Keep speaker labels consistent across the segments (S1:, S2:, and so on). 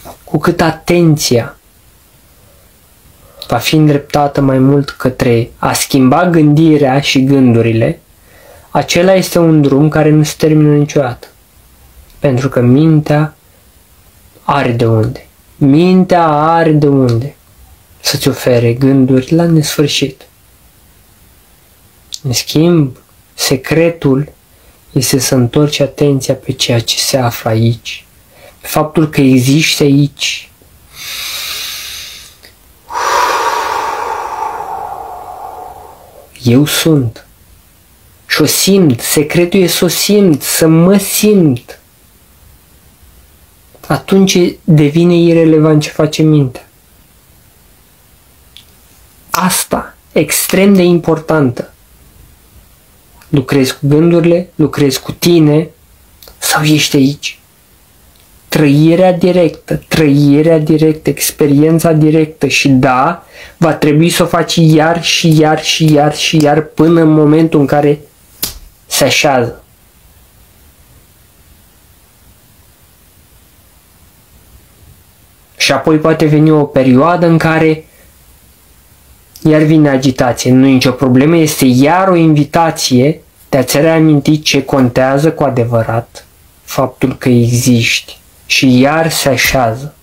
S1: cu cât atenția va fi îndreptată mai mult către a schimba gândirea și gândurile, acela este un drum care nu se termină niciodată. Pentru că mintea are de unde. Mintea are de unde să-ți ofere gânduri la nesfârșit. În schimb, secretul este să întorci atenția pe ceea ce se află aici, pe faptul că existi aici. Eu sunt. Și o simt. Secretul e să o simt, să mă simt. Atunci devine irelevant ce face mintea. Asta, extrem de importantă. Lucrezi cu gândurile, lucrezi cu tine sau ești aici. Trăirea directă, experiența directă și da, va trebui să o faci iar și iar și iar și iar până în momentul în care se așează. Și apoi poate veni o perioadă în care iar vine agitație. Nu e nicio problemă, este iar o invitație de a-ți reaminti ce contează cu adevărat, faptul că existi. Și iar se așează.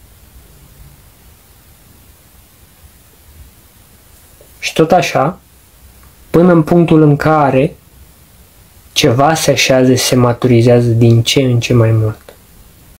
S1: Și tot așa, până în punctul în care ceva se așează, se maturizează din ce în ce mai mult.